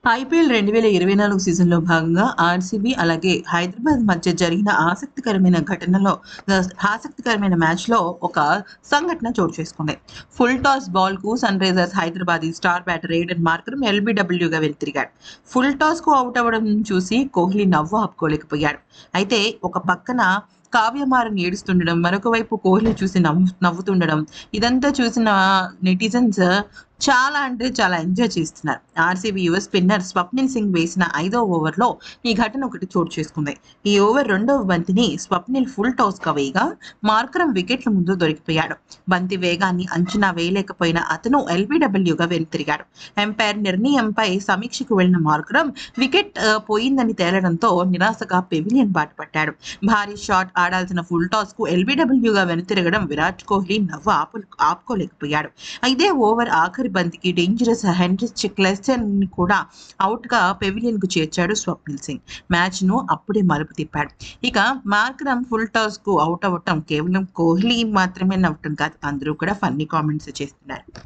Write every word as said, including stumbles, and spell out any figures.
IPL రెండు వేల ఇరవై నాలుగు సీజన్‌లో భాగంగా ఆర్‌సీబీ అలాగే హైదరాబాద్ మధ్య జరిగిన ఆసక్తికరమైన ఘటనలో ఆహ్, ఆసక్తికరమైన మ్యాచ్‌లో ఒక సంఘటన చోటు చేసుకుంది. ఫుల్ టాస్ బాల్‌కు Sunrisers Hyderabadi star batter Aiden Markram ఎల్‌బీడబ్ల్యూగా వెనుతిరిగాడు. ఫుల్ టాస్‌కు ఔట్ అవ్వడం చూసి కోహ్లీ నవ్వు ఆపుకోలేకపోయాడు. అయితే ఒక పక్కన కావ్యమారన్ ఏడుస్తుండడం, మరొక వైపు కోహ్లీ చూసి నవ్వు నవ్వుతుండడం, ఇదంతా చూసిన నెటిజన్స్ చాలా అంటే చాలా ఎంజాయ్ చేస్తున్నారు. ఆర్‌సీబీ యువ స్పిన్నర్ స్వప్నిల్ సింగ్ వేసిన ఐదో ఓవర్‌లో ఈ ఘటన ఒకటి చోటు చేసుకుంది. ఈ ఓవర్ రెండవ బంతిని స్వప్నిల్ ఫుల్ టాస్‌గా వేయగా మార్కరమ్ వికెట్ల ముందు దొరికిపోయాడు. బంతి వేగాన్ని అంచనా వేయలేకపోయిన అతను ఎల్‌బీడబ్ల్యూగా వెనుతిరిగాడు. ఎంపైర్ నిర్ణయంపై సమీక్షకు వెళ్లిన మార్కరమ్ వికెట్ ఆహ్, పోయిందని తేలడంతో నిరాశగా పెవిలియన్ బాట పట్టాడు. భారీ షాట్ ఆడాల్సిన ఫుల్ టాస్‌కు ఎల్‌బీడబ్ల్యూగా వెనుతిరగడం విరాట్ కోహ్లీ నవ్వు ఆపు ఆపుకోలేకపోయాడు. ఇదే ఓవర్ ఆఖరి బంతికి డేంజరస్ హెన్రిచ్ క్లెసెన్‌ని కూడా ఔట్‌గా పెవిలియన్‌కు చేర్చాడు స్వప్నిల్ సింగ్. మ్యాచ్‌ను అప్పుడే మలుపు తిప్పాడు. ఇక మార్కరమ్ ఫుల్ టాస్‌కు ఔట్ అవ్వటం కేవలం కోహ్లీ మాత్రమే నవ్వటం కాదు. అందరూ కూడా ఫన్నీ కామెంట్స్ చేస్తున్నారు.